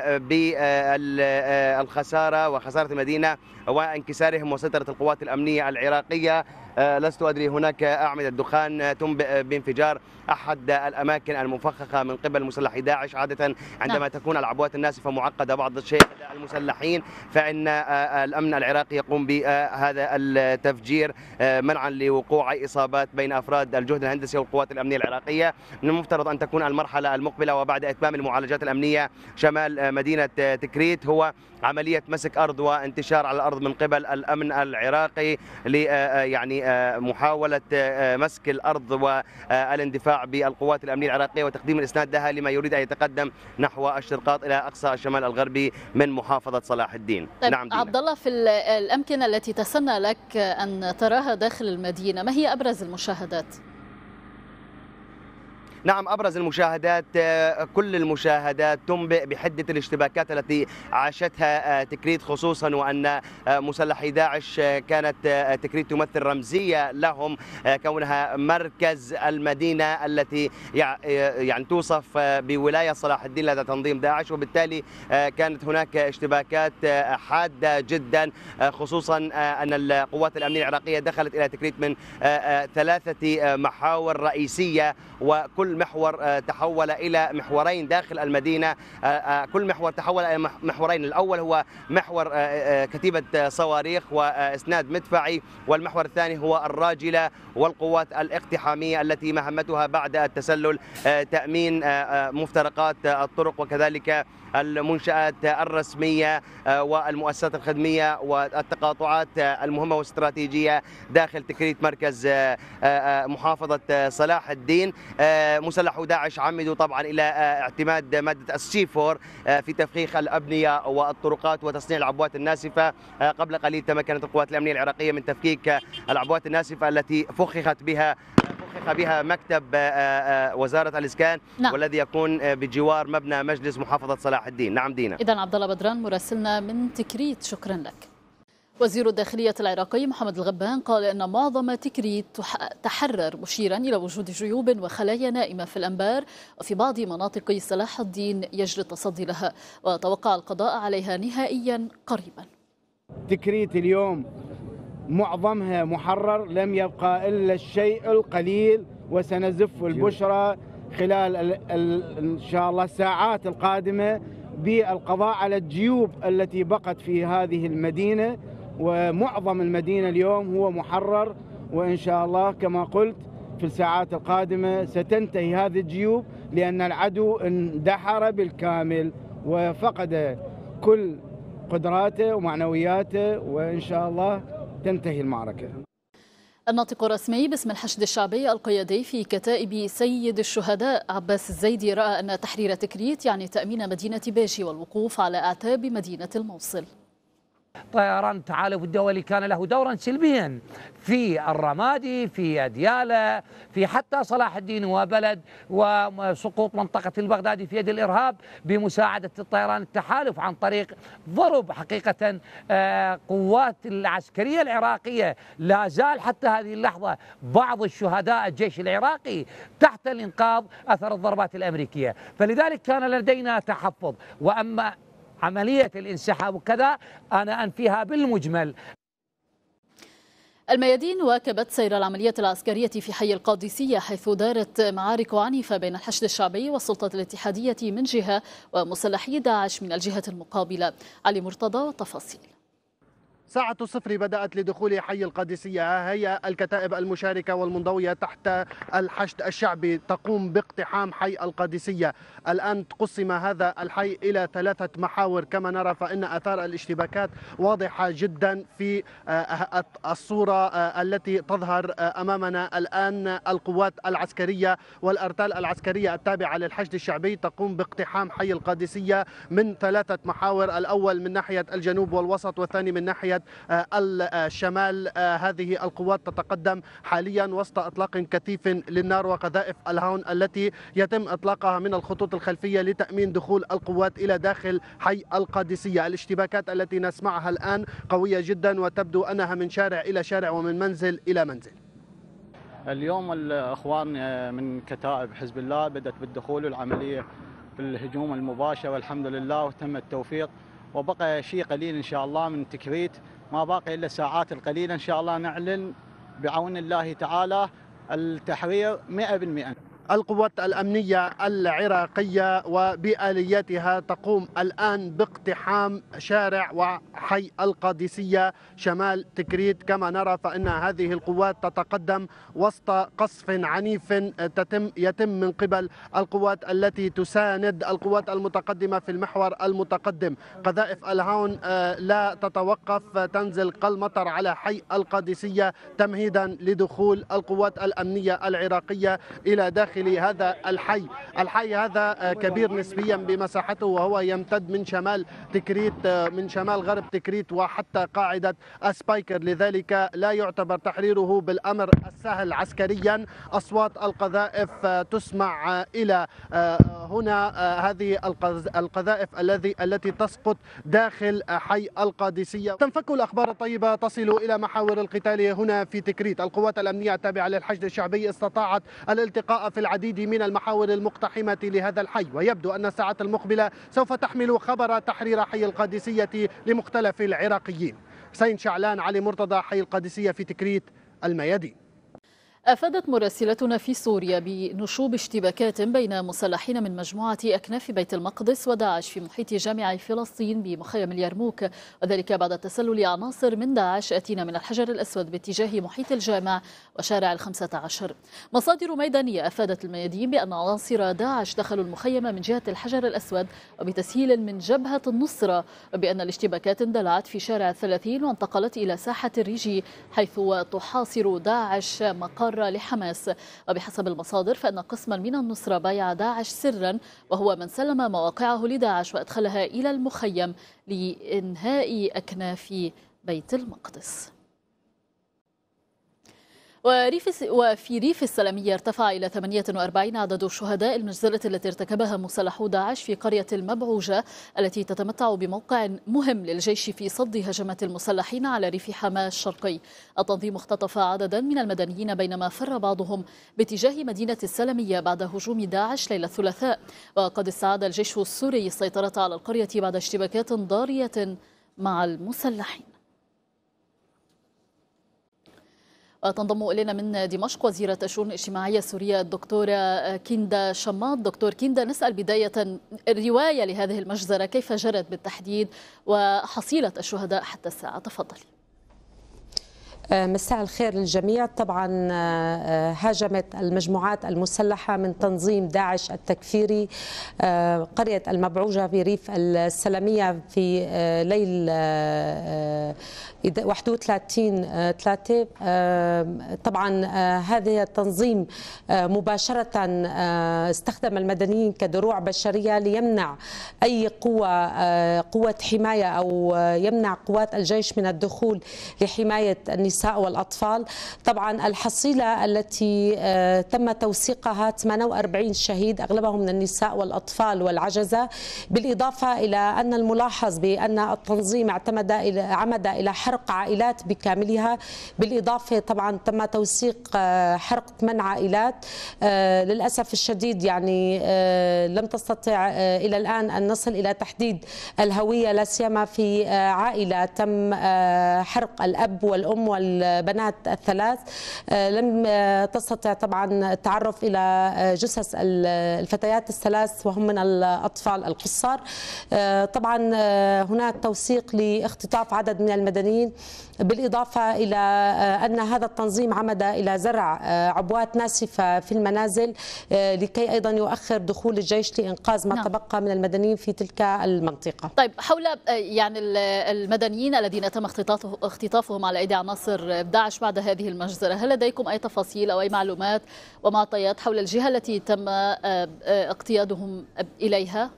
بالخساره وخساره المدينه وانكسارهم وسيطره القوات الامنيه العراقيه. لست أدري، هناك أعمدة دخان تنبئ بانفجار أحد الأماكن المفخخة من قبل مسلحي داعش. عادة عندما تكون العبوات الناسفة معقدة بعض الشيء لدى المسلحين فإن الأمن العراقي يقوم بهذا التفجير منعا لوقوع أي إصابات بين أفراد الجهد الهندسي والقوات الأمنية العراقية. من المفترض أن تكون المرحلة المقبلة وبعد إتمام المعالجات الأمنية شمال مدينة تكريت هو عملية مسك أرض وانتشار على الأرض من قبل الأمن العراقي محاولة مسك الأرض والاندفاع بالقوات الأمنية العراقية وتقديم الإسناد لها لما يريد أن يتقدم نحو الشرقاط إلى أقصى الشمال الغربي من محافظة صلاح الدين. طيب نعم دينا. عبد الله، في الأمكنة التي تسنى لك أن تراها داخل المدينة، ما هي أبرز المشاهدات؟ نعم، أبرز المشاهدات كل المشاهدات تنبئ بحدة الاشتباكات التي عاشتها تكريت، خصوصا وأن مسلحي داعش كانت تكريت تمثل رمزية لهم كونها مركز المدينة التي توصف بولاية صلاح الدين لدى تنظيم داعش، وبالتالي كانت هناك اشتباكات حادة جدا، خصوصا أن القوات الأمنية العراقية دخلت إلى تكريت من 3 محاور رئيسية، وكل محور تحول إلى محورين داخل المدينة. كل محور تحول إلى محورين، الأول هو محور كتيبة صواريخ وإسناد مدفعي، والمحور الثاني هو الراجلة والقوات الاقتحامية التي مهمتها بعد التسلل تأمين مفترقات الطرق وكذلك المنشآت الرسمية والمؤسسات الخدمية والتقاطعات المهمة والاستراتيجية داخل تكريت مركز محافظة صلاح الدين. مسلحو داعش عمدوا طبعا إلى اعتماد مادة السي4 في تفخيخ الأبنية والطرقات وتصنيع العبوات الناسفة. قبل قليل تمكنت القوات الأمنية العراقية من تفكيك العبوات الناسفة التي فخخ بها مكتب وزارة الإسكان. نعم. والذي يكون بجوار مبنى مجلس محافظة صلاح الدين. نعم دينا. إذن عبد الله بدران مراسلنا من تكريت، شكرا لك. وزير الداخلية العراقي محمد الغبان قال إن معظم تكريت تحرر، مشيرا إلى وجود جيوب وخلايا نائمة في الأنبار وفي بعض مناطق صلاح الدين يجري التصدي لها، وتوقع القضاء عليها نهائيا قريبا. تكريت اليوم معظمها محرر، لم يبقى إلا الشيء القليل، وسنزف البشرى خلال إن شاء الله الساعات القادمة بالقضاء على الجيوب التي بقت في هذه المدينة، ومعظم المدينة اليوم هو محرر، وإن شاء الله كما قلت في الساعات القادمة ستنتهي هذه الجيوب، لأن العدو اندحر بالكامل وفقد كل قدراته ومعنوياته، وإن شاء الله تنتهي المعركة. الناطق الرسمي باسم الحشد الشعبي القيادي في كتائب سيد الشهداء عباس الزيدي رأى أن تحرير تكريت يعني تأمين مدينة باجي والوقوف على أعتاب مدينة الموصل. طيران التحالف الدولي كان له دورا سلبيا في الرمادي، في ديالى، في حتى صلاح الدين وبلد، وسقوط منطقة البغدادي في يد الإرهاب بمساعدة الطيران التحالف عن طريق ضرب حقيقة قوات العسكرية العراقية. لا زال حتى هذه اللحظة بعض الشهداء الجيش العراقي تحت الإنقاذ أثر الضربات الأمريكية، فلذلك كان لدينا تحفظ. وأما عملية الانسحاب وكذا أنا أنفيها بالمجمل. الميادين واكبت سير العملية العسكرية في حي القادسية، حيث دارت معارك عنيفة بين الحشد الشعبي والسلطة الاتحادية من جهة ومسلحي داعش من الجهة المقابلة. علي مرتضى والتفاصيل. ساعة الصفر بدأت لدخول حي القادسية. هي الكتائب المشاركة والمنضوية تحت الحشد الشعبي تقوم باقتحام حي القادسية. الآن قسم هذا الحي إلى 3 محاور كما نرى، فإن آثار الاشتباكات واضحة جدا في الصورة التي تظهر أمامنا الآن. القوات العسكرية والأرتال العسكرية التابعة للحشد الشعبي تقوم باقتحام حي القادسية من 3 محاور، الأول من ناحية الجنوب والوسط، والثاني من ناحية الشمال. هذه القوات تتقدم حاليا وسط اطلاق كثيف للنار وقذائف الهاون التي يتم اطلاقها من الخطوط الخلفيه لتامين دخول القوات الى داخل حي القادسيه. الاشتباكات التي نسمعها الان قويه جدا وتبدو انها من شارع الى شارع ومن منزل الى منزل. اليوم الاخوان من كتائب حزب الله بدات بالدخول والعمليه في الهجوم المباشر والحمد لله وتم التوفيق، وبقى شيء قليل إن شاء الله من تكريت، ما باقي إلا ساعات القليلة إن شاء الله نعلن بعون الله تعالى التحرير 100%. القوات الأمنية العراقية وبآلياتها تقوم الآن باقتحام شارع وحي القادسية شمال تكريت. كما نرى فإن هذه القوات تتقدم وسط قصف عنيف يتم من قبل القوات التي تساند القوات المتقدمة في المحور المتقدم. قذائف الهاون لا تتوقف، تنزل كالمطر على حي القادسية تمهيدا لدخول القوات الأمنية العراقية إلى داخل هذا الحي. الحي هذا كبير نسبيا بمساحته، وهو يمتد من شمال تكريت، من شمال غرب تكريت وحتى قاعدة سبايكر، لذلك لا يعتبر تحريره بالأمر السهل عسكريا. أصوات القذائف تسمع إلى هنا، هذه القذائف التي تسقط داخل حي القادسية. تنفك الأخبار الطيبة تصل إلى محاور القتال هنا في تكريت. القوات الأمنية التابعة للحشد الشعبي استطاعت الالتقاء في العديد من المحاور المقتحمة لهذا الحي، ويبدو أن الساعات المقبلة سوف تحمل خبر تحرير حي القادسية لمختلف العراقيين. حسين شعلان، علي مرتضى، حي القادسية في تكريت، الميادين. أفادت مراسلتنا في سوريا بنشوب اشتباكات بين مسلحين من مجموعة أكناف بيت المقدس وداعش في محيط جامع فلسطين بمخيم اليرموك، وذلك بعد تسلل عناصر من داعش آتين من الحجر الأسود باتجاه محيط الجامع وشارع 15. مصادر ميدانية أفادت الميادين بأن عناصر داعش دخلوا المخيم من جهة الحجر الأسود وبتسهيل من جبهة النصرة، وبأن الاشتباكات اندلعت في شارع 30 وانتقلت إلى ساحة الريجي حيث تحاصر داعش مقر لحماس. وبحسب المصادر فإن قسما من النصرة بايع داعش سرا، وهو من سلم مواقعه لداعش وأدخلها إلى المخيم لإنهاء أكناف بيت المقدس. وفي ريف السلمية ارتفع إلى 48 عدد الشهداء المجزرة التي ارتكبها مسلحو داعش في قرية المبعوجة التي تتمتع بموقع مهم للجيش في صد هجمات المسلحين على ريف حماة الشرقي. التنظيم اختطف عددا من المدنيين بينما فر بعضهم باتجاه مدينة السلمية بعد هجوم داعش ليلة الثلاثاء. وقد استعاد الجيش السوري السيطرة على القرية بعد اشتباكات ضارية مع المسلحين. تنضم إلينا من دمشق وزيرة الشؤون الاجتماعية السورية الدكتورة كيندا شماط. دكتور كيندا، نسأل بداية الرواية لهذه المجزرة كيف جرت بالتحديد وحصيلة الشهداء حتى الساعة، تفضلي. مساء الخير للجميع. طبعا هاجمت المجموعات المسلحة من تنظيم داعش التكفيري قرية المبعوجة في ريف السلمية في ليل 31/3. طبعا هذا التنظيم مباشرة استخدم المدنيين كدروع بشرية ليمنع أي قوة حماية أو يمنع قوات الجيش من الدخول لحماية النساء والأطفال. طبعا الحصيلة التي تم توثيقها 48 شهيد، أغلبهم من النساء والأطفال والعجزة، بالإضافة إلى أن الملاحظ بأن التنظيم عمد إلى حرق عائلات بكاملها. بالإضافة طبعا تم توثيق حرق 8 عائلات. للأسف الشديد يعني لم تستطع إلى الآن أن نصل إلى تحديد الهوية، لا سيما في عائلة تم حرق الأب والأم والبنات الثلاث. لم تستطع طبعا التعرف إلى جثث الفتيات الثلاث وهم من الأطفال القصار. طبعا هناك توثيق لاختطاف عدد من المدنيين، بالإضافة إلى أن هذا التنظيم عمد إلى زرع عبوات ناسفة في المنازل لكي أيضا يؤخر دخول الجيش لإنقاذ ما تبقى من المدنيين في تلك المنطقة. طيب، حول يعني المدنيين الذين تم اختطافهم على أيدي عناصر داعش بعد هذه المجزرة، هل لديكم أي تفاصيل أو أي معلومات ومعطيات حول الجهة التي تم اقتيادهم إليها؟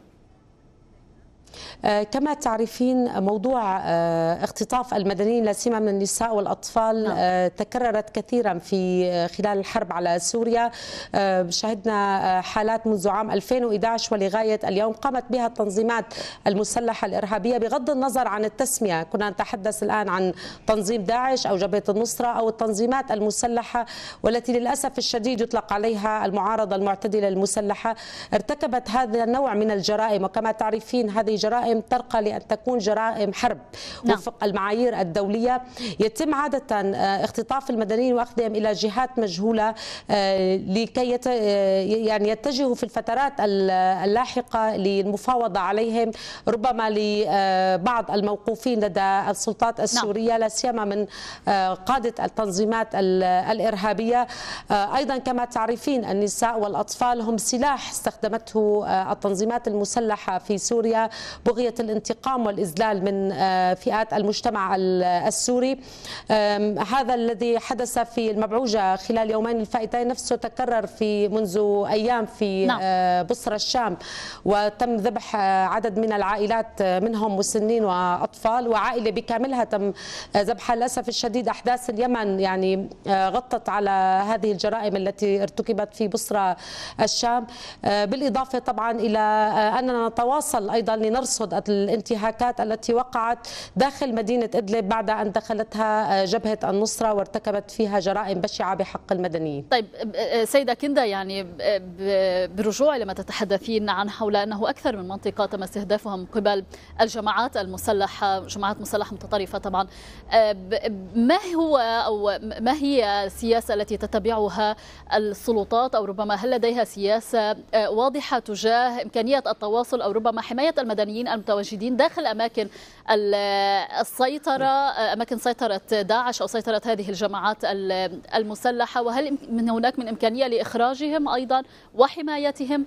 كما تعرفين موضوع اختطاف المدنيين لا سيما من النساء والأطفال تكررت كثيرا في خلال الحرب على سوريا. شهدنا حالات منذ عام 2011 ولغاية اليوم قامت بها التنظيمات المسلحة الإرهابية بغض النظر عن التسمية. كنا نتحدث الآن عن تنظيم داعش أو جبهة النصرة أو التنظيمات المسلحة والتي للأسف الشديد يطلق عليها المعارضة المعتدلة المسلحة. ارتكبت هذا النوع من الجرائم، وكما تعرفين هذه جرائم ترقى لأن تكون جرائم حرب وفق المعايير الدولية. يتم عادة اختطاف المدنيين وأخذهم إلى جهات مجهولة لكي يعني يتجهوا في الفترات اللاحقة للمفاوضة عليهم، ربما لبعض الموقوفين لدى السلطات السورية لا سيما من قادة التنظيمات الإرهابية. أيضا كما تعرفين النساء والأطفال هم سلاح استخدمته التنظيمات المسلحة في سوريا بغية الانتقام والإذلال من فئات المجتمع السوري. هذا الذي حدث في المبعوجة خلال يومين الفائتين نفسه تكرر منذ أيام في بصرة الشام، وتم ذبح عدد من العائلات منهم مسنين وأطفال، وعائلة بكاملها تم ذبحها. للأسف الشديد أحداث اليمن يعني غطت على هذه الجرائم التي ارتكبت في بصرة الشام. بالإضافة طبعا إلى أننا نتواصل أيضا لنرصد الانتهاكات التي وقعت داخل مدينة إدلب بعد أن دخلتها جبهة النصرة وارتكبت فيها جرائم بشعة بحق المدنيين. طيب سيدة كندا، يعني برجوع لما تتحدثين عن حول أنه أكثر من منطقة تم استهدافها من قبل الجماعات المسلحة، جماعات مسلحة متطرفة طبعا، ما هي السياسة التي تتبعها السلطات، أو ربما هل لديها سياسة واضحة تجاه إمكانية التواصل أو ربما حماية المدنيين المتواجدين داخل أماكن السيطرة، أماكن سيطرة داعش أو سيطرة هذه الجماعات المسلحة، وهل من هناك من إمكانية لإخراجهم أيضا وحمايتهم؟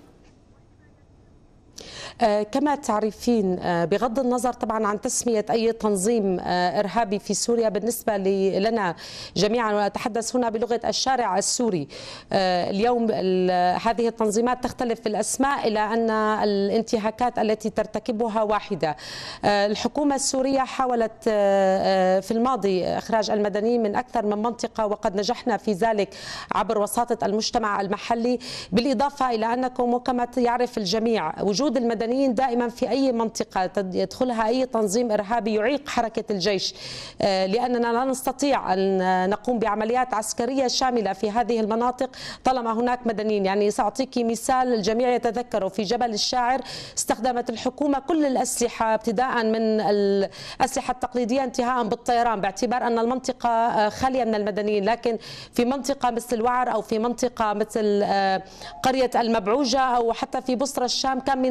كما تعرفين بغض النظر طبعا عن تسمية أي تنظيم إرهابي في سوريا، بالنسبة لنا جميعا ونتحدث هنا بلغة الشارع السوري، اليوم هذه التنظيمات تختلف في الأسماء إلى أن الانتهاكات التي ترتكبها واحدة. الحكومة السورية حاولت في الماضي إخراج المدنيين من أكثر من منطقة، وقد نجحنا في ذلك عبر وساطة المجتمع المحلي. بالإضافة إلى أنكم وكما يعرف الجميع وجود المدنيين دائما في أي منطقة يدخلها أي تنظيم إرهابي يعيق حركة الجيش، لأننا لا نستطيع أن نقوم بعمليات عسكرية شاملة في هذه المناطق طالما هناك مدنيين. يعني سأعطيك مثال الجميع يتذكره، في جبل الشاعر استخدمت الحكومة كل الأسلحة ابتداء من الأسلحة التقليدية انتهاء بالطيران، باعتبار أن المنطقة خالية من المدنيين. لكن في منطقة مثل الوعر أو في منطقة مثل قرية المبعوجة أو حتى في بصرة الشام كان من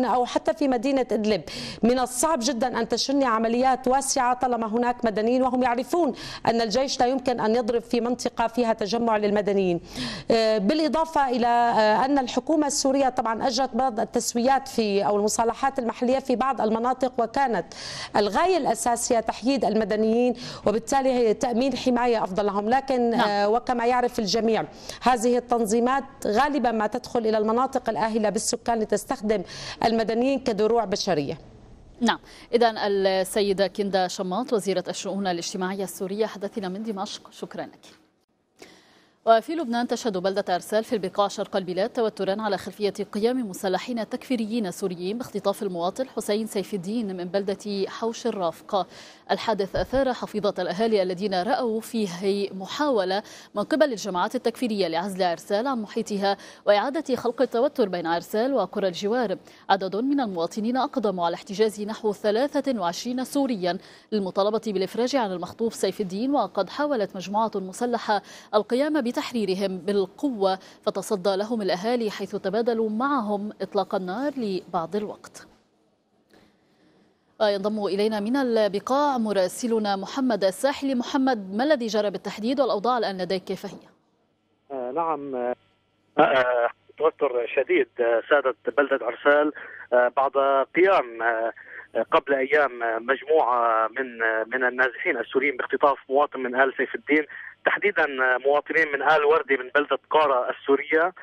العاينة أو حتى في مدينة إدلب من الصعب جدا أن تشن عمليات واسعة طالما هناك مدنيين، وهم يعرفون أن الجيش لا يمكن أن يضرب في منطقة فيها تجمع للمدنيين. بالإضافة إلى أن الحكومة السورية طبعا أجرت بعض التسويات في أو المصالحات المحلية في بعض المناطق، وكانت الغاية الأساسية تحييد المدنيين وبالتالي هي تأمين حماية أفضل لهم. لكن وكما يعرف الجميع هذه التنظيمات غالبا ما تدخل إلى المناطق الآهلة بالسكان لتستخدم المدنيين كدروع بشرية. نعم، إذن السيدة كندا شماط وزيرة الشؤون الاجتماعية السورية حدثنا من دمشق، شكرا لك. وفي لبنان تشهد بلدة أرسال في البقاع شرق البلاد توترا على خلفية قيام مسلحين تكفيريين سوريين باختطاف المواطن حسين سيف الدين من بلدة حوش الرافقة. الحادث أثار حفيظة الأهالي الذين رأوا فيه محاولة من قبل الجماعات التكفيرية لعزل أرسال عن محيطها وإعادة خلق التوتر بين أرسال وقرى الجوار. عدد من المواطنين أقدموا على احتجاز نحو 23 سوريا للمطالبة بالإفراج عن المخطوف سيف الدين، وقد حاولت مجموعة مسلحة القيام بتحريرهم بالقوة فتصدى لهم الأهالي حيث تبادلوا معهم إطلاق النار لبعض الوقت. ينضم إلينا من البقاع مراسلنا محمد الساحلي. محمد، ما الذي جرى بالتحديد والأوضاع الآن لديك كيف هي؟ نعم، توتر شديد سادت بلدة أرسال بعد قيام قبل أيام مجموعة من النازحين السوريين باختطاف مواطن من آل سيف الدين، تحديدا مواطنين من آل وردي من بلدة قارة السورية.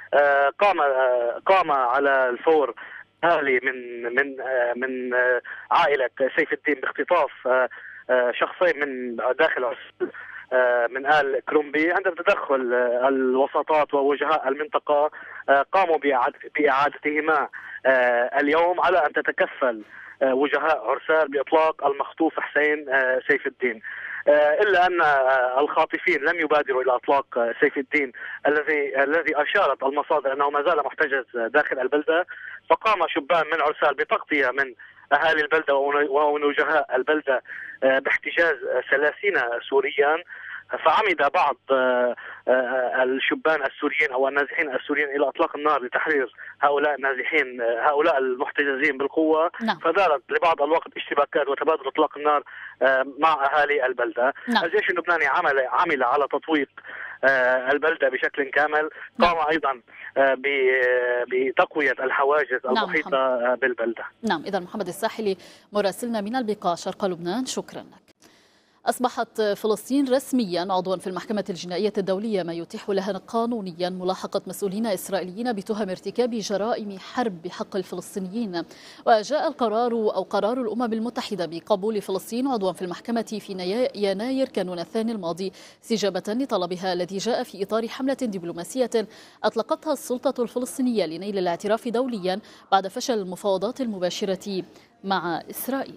قام على الفور أهلي من عائلة سيف الدين باختطاف شخصين من داخل أرسال من آل كرومبي. عند تدخل الوساطات ووجهاء المنطقة قاموا بإعادتهما اليوم على أن تتكفل وجهاء أرسال بإطلاق المخطوف حسين سيف الدين، إلا أن الخاطفين لم يبادروا إلى إطلاق سيف الدين الذي أشارت المصادر أنه ما زال محتجز داخل البلدة. فقام شبان من أرسال بتغطية من أهالي البلدة ومن وجهاء البلدة باحتجاز 30 سوريا، فعمد بعض الشبان السوريين أو النازحين السوريين إلى إطلاق النار لتحرير هؤلاء النازحين هؤلاء المحتجزين بالقوة. فدارت لبعض الوقت اشتباكات وتبادل إطلاق النار مع أهالي البلدة. الجيش اللبناني عمل على تطويق البلدة بشكل كامل، قام أيضا بتقوية الحواجز المحيطة بالبلدة. نعم، إذا محمد الساحلي مراسلنا من البقاع شرق لبنان، شكرا لك. أصبحت فلسطين رسميا عضوا في المحكمة الجنائية الدولية، ما يتيح لها قانونيا ملاحقة مسؤولين إسرائيليين بتهم ارتكاب جرائم حرب بحق الفلسطينيين. وجاء قرار الأمم المتحدة بقبول فلسطين عضوا في المحكمة في يناير كانون الثاني الماضي استجابة لطلبها الذي جاء في إطار حملة دبلوماسية أطلقتها السلطة الفلسطينية لنيل الاعتراف دوليا بعد فشل المفاوضات المباشرة مع إسرائيل.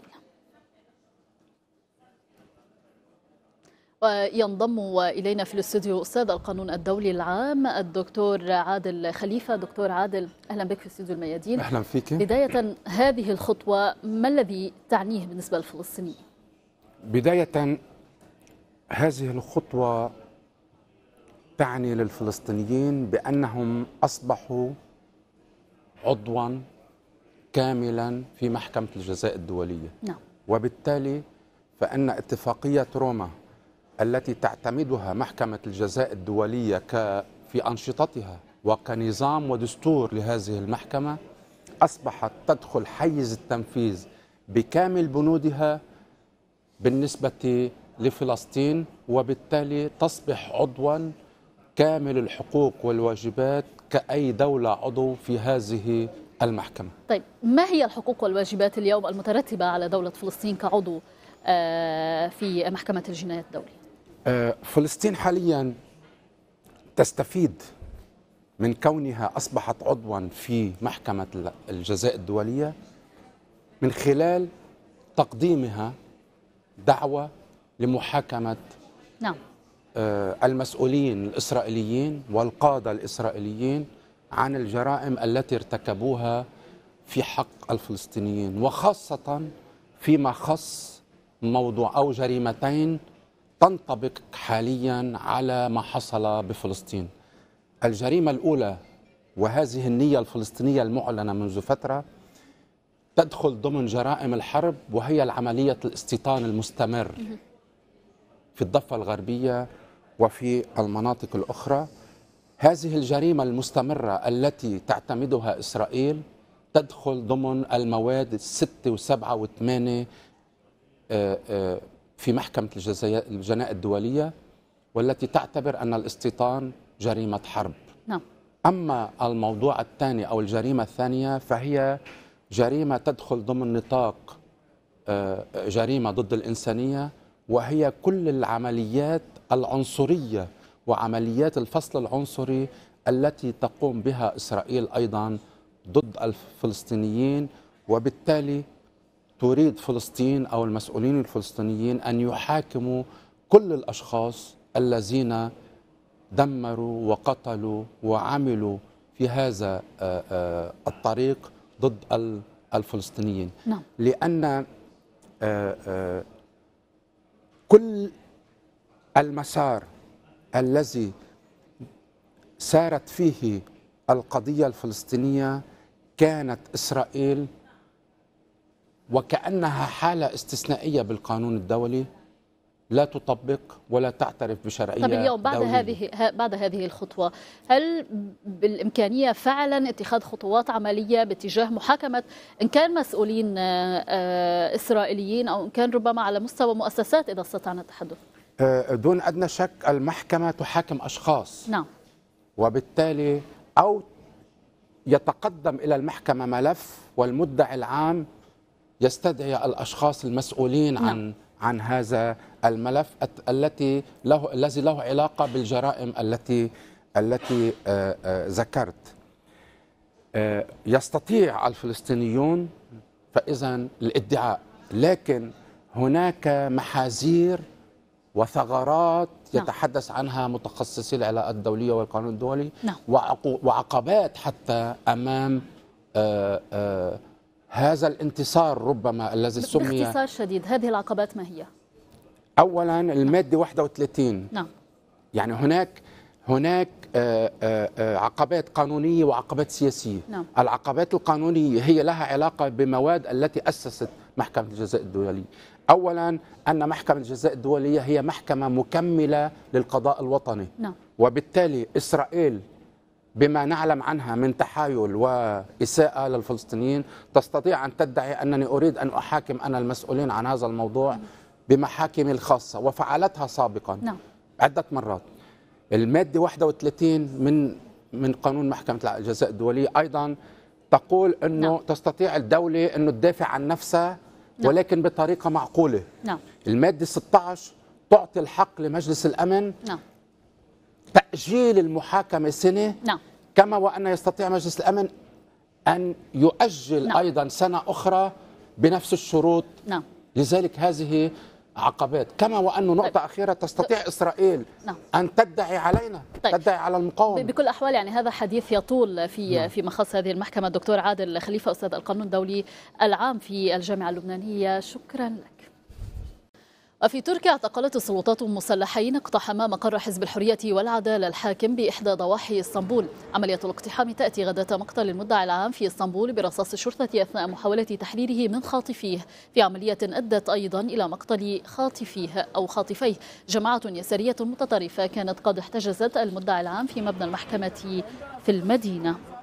وينضم إلينا في الاستوديو أستاذ القانون الدولي العام الدكتور عادل خليفة. دكتور عادل، أهلا بك في استوديو الميادين. أهلا فيك. بداية، هذه الخطوة ما الذي تعنيه بالنسبة للفلسطينيين؟ بداية، هذه الخطوة تعني للفلسطينيين بأنهم أصبحوا عضوا كاملا في محكمة الجزاء الدولية. نعم. وبالتالي فإن اتفاقية روما التي تعتمدها محكمة الجزاء الدولية في أنشطتها وكنظام ودستور لهذه المحكمة أصبحت تدخل حيز التنفيذ بكامل بنودها بالنسبة لفلسطين، وبالتالي تصبح عضوا كامل الحقوق والواجبات كأي دولة عضو في هذه المحكمة. طيب، ما هي الحقوق والواجبات اليوم المترتبة على دولة فلسطين كعضو في محكمة الجناية الدولية؟ فلسطين حاليا تستفيد من كونها أصبحت عضوا في محكمة الجزاء الدولية من خلال تقديمها دعوة لمحاكمة نعم. المسؤولين الإسرائيليين والقادة الإسرائيليين عن الجرائم التي ارتكبوها في حق الفلسطينيين، وخاصة فيما خص موضوع أو جريمتين تنطبق حاليا على ما حصل بفلسطين. الجريمة الأولى، وهذه النية الفلسطينية المعلنة منذ فترة، تدخل ضمن جرائم الحرب، وهي العملية الاستيطان المستمر في الضفة الغربية وفي المناطق الأخرى. هذه الجريمة المستمرة التي تعتمدها إسرائيل تدخل ضمن المواد 6 و7 و8 في محكمة الجناية الدولية، والتي تعتبر أن الاستيطان جريمة حرب. نعم. أما الموضوع الثاني أو الجريمة الثانية فهي جريمة تدخل ضمن نطاق جريمة ضد الإنسانية، وهي كل العمليات العنصرية وعمليات الفصل العنصري التي تقوم بها إسرائيل أيضا ضد الفلسطينيين، وبالتالي تريد فلسطين أو المسؤولين الفلسطينيين أن يحاكموا كل الأشخاص الذين دمروا وقتلوا وعملوا في هذا الطريق ضد الفلسطينيين. نعم. لأن كل المسار الذي سارت فيه القضية الفلسطينية كانت إسرائيل وكأنها حالة استثنائية بالقانون الدولي لا تطبق ولا تعترف بشرعية طب اليوم بعد هذه الخطوة، هل بالإمكانية فعلا اتخاذ خطوات عملية باتجاه محاكمة إن كان مسؤولين إسرائيليين أو إن كان ربما على مستوى مؤسسات إذا استطعنا التحدث؟ دون أدنى شك المحكمة تحاكم أشخاص. نعم. وبالتالي أو يتقدم إلى المحكمة ملف والمدعي العام يستدعي الأشخاص المسؤولين نعم. عن هذا الملف الذي له علاقة بالجرائم التي ذكرت. يستطيع الفلسطينيون فإذا الادعاء، لكن هناك محاذير وثغرات يتحدث عنها متخصصي العلاقات الدولية والقانون الدولي، وعقبات حتى أمام هذا الانتصار ربما الذي سمي. باختصار شديد هذه العقبات ما هي؟ أولا المادة 31. نعم. يعني هناك عقبات قانونية وعقبات سياسية. نعم. العقبات القانونية هي لها علاقة بمواد التي أسست محكمة الجزاء الدولية. أولا أن محكمة الجزاء الدولية هي محكمة مكملة للقضاء الوطني. نعم. وبالتالي إسرائيل بما نعلم عنها من تحايل وإساءة للفلسطينيين تستطيع أن تدعي أنني أريد أن أحاكم أنا المسؤولين عن هذا الموضوع بمحاكمي الخاصة، وفعلتها سابقا. نعم. عدة مرات. المادة 31 من قانون محكمة الجزاء الدولية أيضا تقول أنه نعم. تستطيع الدولة أنه تدافع عن نفسها، نعم. ولكن بطريقة معقولة. نعم. المادة 16 تعطي الحق لمجلس الأمن نعم. تأجيل المحاكمة سنة. نعم. كما وأن يستطيع مجلس الأمن أن يؤجل نعم. أيضا سنة أخرى بنفس الشروط. نعم. لذلك هذه عقبات. كما وأنه نقطة أخيرة تستطيع إسرائيل نعم. أن تدعي علينا. تدعي على المقاومة. بكل الأحوال يعني هذا حديث يطول في مخص هذه المحكمة. الدكتور عادل خليفة أستاذ القانون الدولي العام في الجامعة اللبنانية، شكرا لك. وفي تركيا اعتقلت السلطات مسلحين اقتحما مقر حزب الحرية والعدالة الحاكم بإحدى ضواحي اسطنبول. عملية الاقتحام تأتي غداة مقتل المدعي العام في اسطنبول برصاص الشرطة أثناء محاولة تحريره من خاطفيه، في عملية أدت أيضا إلى مقتل خاطفيه. جماعة يسارية متطرفة كانت قد احتجزت المدعي العام في مبنى المحكمة في المدينة.